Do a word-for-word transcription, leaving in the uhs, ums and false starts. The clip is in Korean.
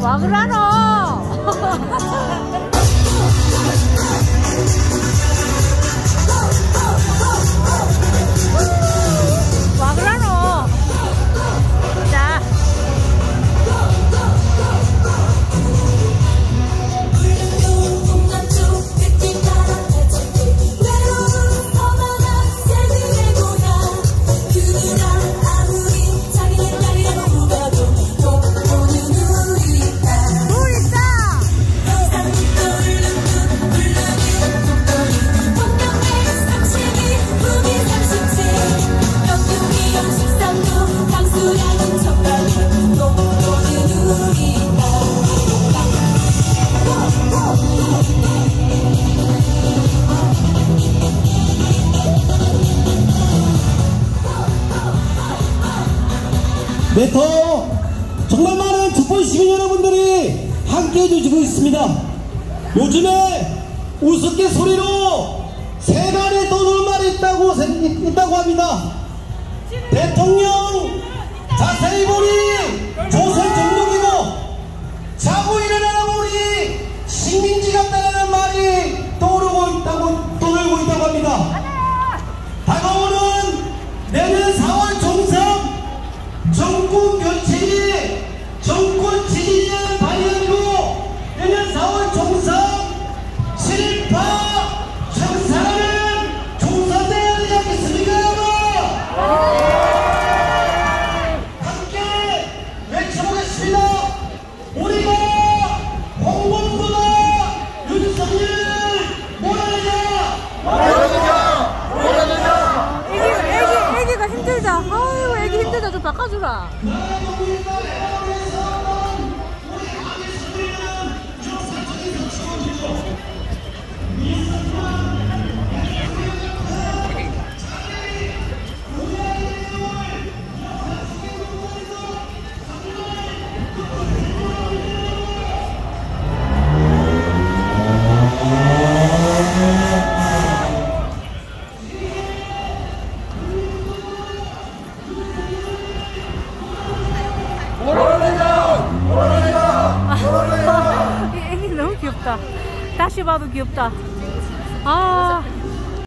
와 그러노? 와 그러노? 자. 메터 정말 많은 촛불 시민 여러분들이 함께 해주시고 있습니다. 요즘에 우스갯소리로 세 마리 또 놀말이 있다고, 있다고 합니다. 대통령 자세히 보니 조선 정독이고 자고 일어나라 보니 식민지 같다는 말이 떠오르고 있다고, 떠돌고 있다고 합니다. 다가오는 내년 사월 총선 정권 교체니 정권 지지자를 발휘하고 내년 사월 총선 실파 청산하는 총선대회가 되지 않겠습니까, 여러분? 함께 외쳐보겠습니다. 우리가 홍범도나 윤석열을 몰아내자! 몰아내자! 몰아내자! 애기, 애기, 애기가 힘들다. 아유, 애기 힘들다. 좀 바꿔주라. 이 애기 너무 귀엽다. 다시 봐도 귀엽다. 아.